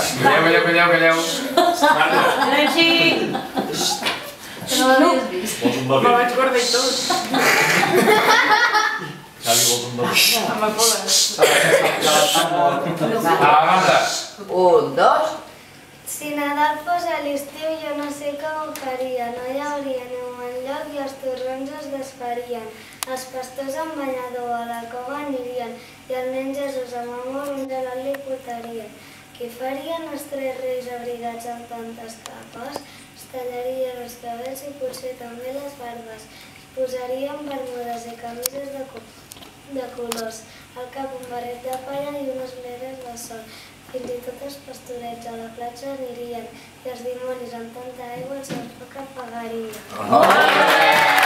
Calleu. Silenci! Que no l'havies vist. Me vaig guardar i tot. Xavi, vols un bebè? Amb la cola. A la banda. 1, 2. Si Nadal fos a l'estiu jo no sé com ho faria, no hi hauria neu enlloc i els torrons es desfarien. Els pastors amb banyador a la cova anirien i el nen Jesús amb amor un gelat li portarien. Què farien els 3 reis abrigats amb tantes capes? Es tallarien els cabells i potser també les barbes. Es posarien bermudes i camises de colors, al cap un barret de palla i unes ulleres de sol. Fins i tot els pastorets a la platja anirien i els dimonis amb tanta aigua els foc apagarien.